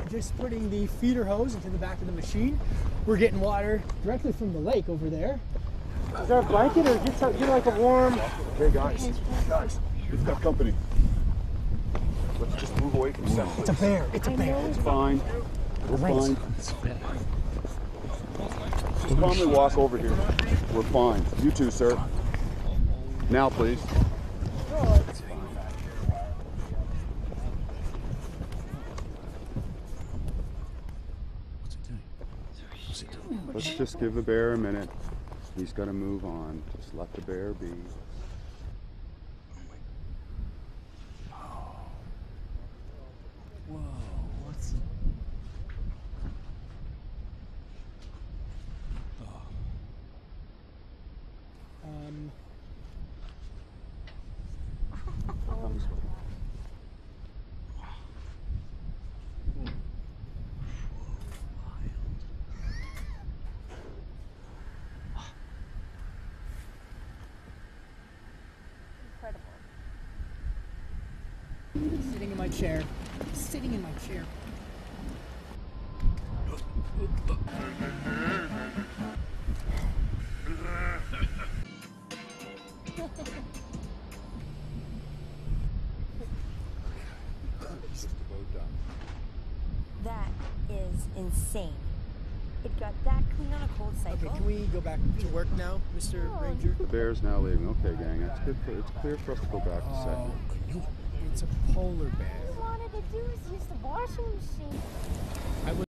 just putting the feeder hose into the back of the machine. We're getting water directly from the lake over there. Is there a blanket or get like a warm... Okay, guys, we've got company. Let's just move away from Seth. It's a bear. It's a bear. It's fine. We're fine. Just calmly walk over here. We're fine. You too, sir. Now, please. Let's just give the bear a minute. He's got to move on. Just let the bear be. Whoa, what's... Sitting in my chair. Sitting in my chair. That is insane. It got that clean on a cold cycle. Okay, can we go back to work now, Mr. Ranger? The bear's now leaving. Okay, gang. It's good. It's clear for us to go back to second. It's a polar bear. All I wanted to do is use the washing machine.